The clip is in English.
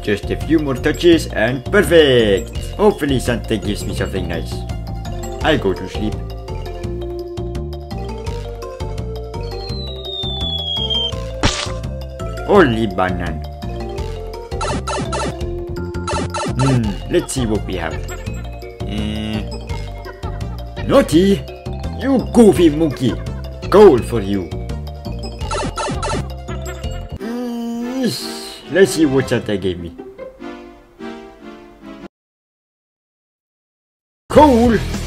Just a few more touches and perfect! Hopefully Santa gives me something nice. I'll go to sleep. Only banana. Let's see what we have. Naughty! You goofy monkey! Goal for you! Let's see what Santa gave me. Cool!